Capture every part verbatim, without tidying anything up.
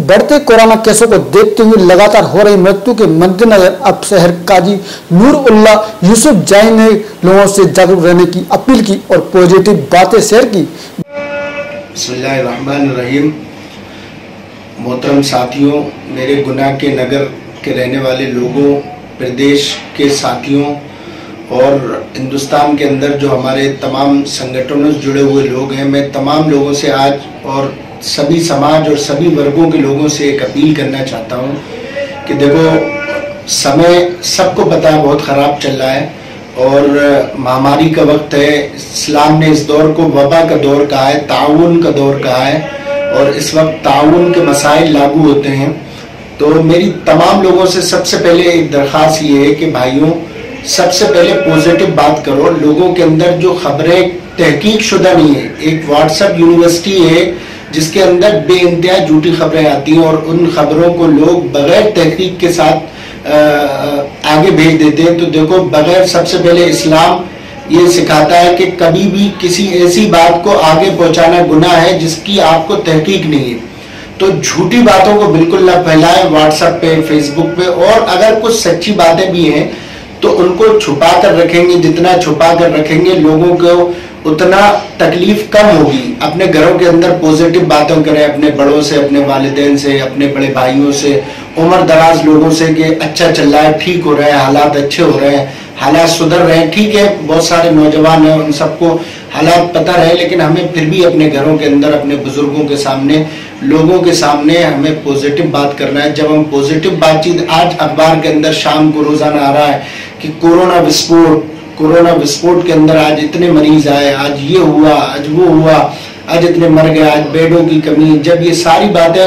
बढ़ते कोरोना केसों को देखते हुए लगातार हो रही मृत्यु के मद्देनजर अब शहर काजी नूर उल्लाह यूसुफ जाई ने लोगों से जागरूक रहने की अपील की और पॉजिटिव बातें शेयर की। बिस्मिल्लाहिर्रहमानिर्रहीम। मोहतरम साथियों, मेरे गुनाह के नगर के रहने वाले लोगों, प्रदेश के साथियों और हिंदुस्तान के अंदर जो हमारे तमाम संगठनों से जुड़े हुए लोग हैं, मैं तमाम लोगों से आज और सभी समाज और सभी वर्गों के लोगों से एक अपील करना चाहता हूं कि देखो, समय सबको पता है बहुत ख़राब चल रहा है और महामारी का वक्त है। इस्लाम ने इस दौर को वबा का दौर कहा है, ताउन का दौर कहा है और इस वक्त ताउन के मसाइल लागू होते हैं। तो मेरी तमाम लोगों से सबसे पहले एक दरख्वास्त ये है कि भाइयों, सबसे पहले पॉजिटिव बात करो। लोगों के अंदर जो खबरें तहकीक शुदा नहीं है, एक व्हाट्सएप यूनिवर्सिटी है जिसके अंदर बेइंतहा झूठी खबरें आती हैं और उन खबरों को लोग बगैर तहकीक के साथ आ, आगे भेज देते हैं। तो देखो, बगैर सबसे पहले इस्लाम ये सिखाता है कि कभी भी किसी ऐसी बात को आगे पहुंचाना गुनाह है जिसकी आपको तहकीक नहीं है। तो झूठी बातों को बिल्कुल ना फैलाएं व्हाट्सएप पे, फेसबुक पे, और अगर कुछ सच्ची बातें भी हैं तो उनको छुपा कर रखेंगे। जितना छुपा कर रखेंगे लोगों को उतना तकलीफ कम होगी। अपने घरों के अंदर पॉजिटिव बातें करें, अपने बड़ों से, अपने वालिदैन से, अपने बड़े भाइयों से, उम्र दराज लोगों से कि अच्छा चल रहा है, ठीक हो रहा है, हालात अच्छे हो रहे हैं, हालात सुधर रहे हैं। ठीक है, बहुत सारे नौजवान हैं, उन सबको हालात पता रहे, लेकिन हमें फिर भी अपने घरों के अंदर, अपने बुजुर्गों के सामने, लोगों के सामने हमें पॉजिटिव बात करना है। जब हम पॉजिटिव बातचीत, आज अखबार के अंदर शाम को रोजाना आ रहा है कि कोरोना विस्फोट, कोरोना विस्फोट के अंदर आज इतने मरीज आए, आज ये हुआ, आज वो हुआ, आज इतने मर गए, आज बेडों की कमी। जब ये सारी बातें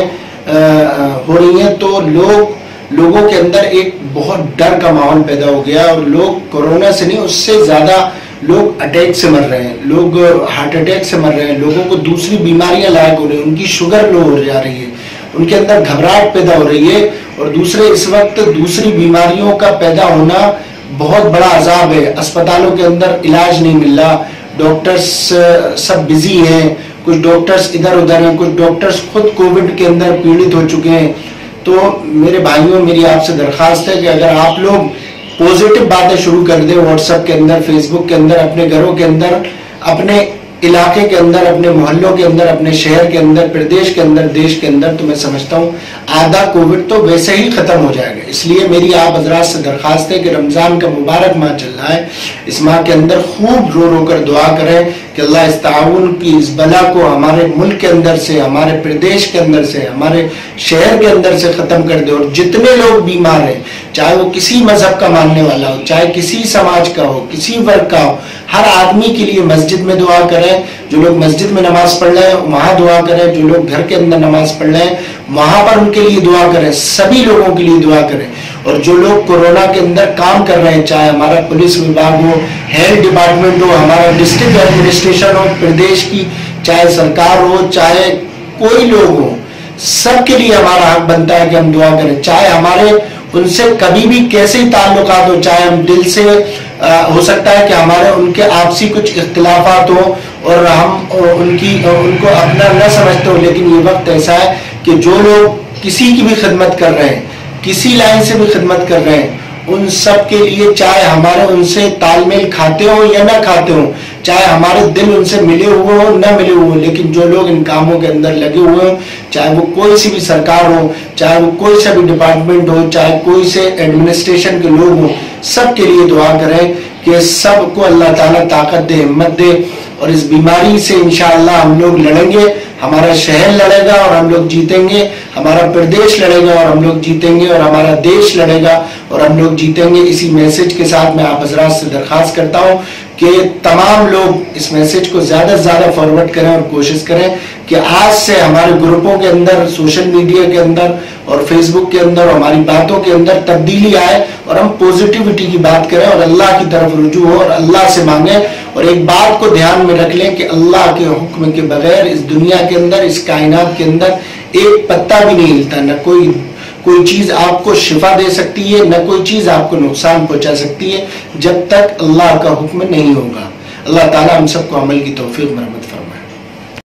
हो रही हैं तो लोग लोगों के अंदर एक बहुत डर का माहौल पैदा हो गया और लोग कोरोना से नहीं, उससे ज्यादा लोग अटैक से मर रहे हैं, लोग हार्ट अटैक से मर रहे हैं, लोगों को दूसरी बीमारियां लायक हो रही है, उनकी शुगर लो हो जा रही है, उनके अंदर घबराहट पैदा हो रही है। और दूसरे, इस वक्त दूसरी बीमारियों का पैदा होना बहुत बड़ा अजाब है। अस्पतालों के अंदर इलाज नहीं मिल रहा, डॉक्टर्स सब बिजी हैं, कुछ डॉक्टर्स इधर उधर हैं, कुछ डॉक्टर्स खुद कोविड के अंदर पीड़ित हो चुके हैं। तो मेरे भाइयों, मेरी आपसे दरखास्त है कि अगर आप लोग पॉजिटिव बातें शुरू कर दें व्हाट्सएप के अंदर, फेसबुक के अंदर, अपने घरों के अंदर, अपने इलाके के अंदर, अपने मोहल्लों के अंदर, अपने शहर के अंदर, प्रदेश के अंदर, देश के अंदर, तो मैं समझता हूँ आधा कोविड तो वैसे ही खत्म हो जाएगा। इसलिए मेरी आप हजरात से दरखास्त है कि रमजान का मुबारक माह चल रहा है, इस माह के अंदर खूब रो रो कर दुआ करें कि अल्लाह इस ताउन की, इस बला को हमारे मुल्क के अंदर से, हमारे प्रदेश के अंदर से, हमारे शहर के अंदर से खत्म कर दे। और जितने लोग बीमार हैं, चाहे वो किसी मजहब का मानने वाला हो, चाहे किसी समाज का हो, किसी वर्ग का हो, हर आदमी के लिए मस्जिद में दुआ करें। जो लोग मस्जिद में नमाज पढ़ रहे हैं वहां दुआ करें, जो लोग घर के अंदर नमाज पढ़ रहे हैं वहां पर उनके लिए दुआ करें, सभी लोगों के लिए दुआ करें। और जो लोग कोरोना के अंदर काम कर रहे हैं, चाहे हमारा पुलिस विभाग हो, हेल्थ डिपार्टमेंट हो, हमारा डिस्ट्रिक्ट एडमिनिस्ट्रेशन हो, प्रदेश की चाहे सरकार हो, चाहे कोई लोग हो, सबके लिए हमारा हक बनता है कि हम दुआ करें। चाहे हमारे उनसे कभी भी कैसे ताल्लुकात हो, चाहे हम दिल से आ, हो सकता है कि हमारे उनके आपसी कुछ इख्तिलाफात हो और हम उनकी उनको अपना न समझते हो, लेकिन ये वक्त ऐसा है कि जो लोग किसी की भी खिदमत कर रहे हैं, किसी लाइन से भी खिदमत कर रहे हैं, उन सब के लिए, चाहे हमारे उनसे तालमेल खाते हो या ना खाते हो, चाहे हमारे दिल उनसे मिले हुए हो ना मिले हुए हो, लेकिन जो लोग इन कामों के अंदर लगे हुए हो, चाहे वो कोई सी भी सरकार हो, चाहे वो कोई सा भी डिपार्टमेंट हो, चाहे कोई से एडमिनिस्ट्रेशन के लोग हो, सबके लिए दुआ करें कि सबको अल्लाह ताला ताकत दे, हिम्मत दे और इस बीमारी से इंशाअल्लाह हम लोग लड़ेंगे। हमारा शहर लड़ेगा और हम लोग जीतेंगे, हमारा प्रदेश लड़ेगा और हम लोग जीतेंगे, और हमारा देश लड़ेगा और हम लोग जीतेंगे। इसी मैसेज के साथ मैं आप हजरात से दरखास्त करता हूँ कि तमाम लोग इस मैसेज को ज्यादा से ज्यादा फॉरवर्ड करें और कोशिश करें कि आज से हमारे ग्रुपों के अंदर, सोशल मीडिया के अंदर और फेसबुक के अंदर हमारी बातों के अंदर तब्दीली आए और हम पॉजिटिविटी की बात करें और अल्लाह की तरफ रुजू हो और अल्लाह से मांगे। और एक बात को ध्यान में रख लें कि अल्लाह के हुक्म के बगैर इस दुनिया के अंदर, इस कायनात के अंदर एक पत्ता भी नहीं हिलता। न कोई कोई चीज आपको शिफा दे सकती है, न कोई चीज आपको नुकसान पहुंचा सकती है, जब तक अल्लाह का हुक्म नहीं होगा। अल्लाह ताला हम सबको अमल की तौफीक मरहमत फरमाए।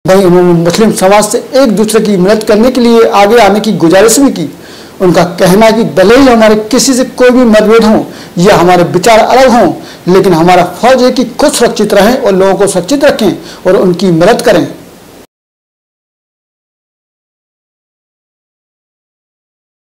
वहीं उन्होंने मुस्लिम समाज से एक दूसरे की मदद करने के लिए आगे आने की गुजारिश भी की। उनका कहना है कि भले ही हमारे किसी से कोई भी मतभेद हो या हमारे विचार अलग हों, लेकिन हमारा फर्ज है कि खुद सुरक्षित रहें और लोगों को सुरक्षित रखें और उनकी मदद करें।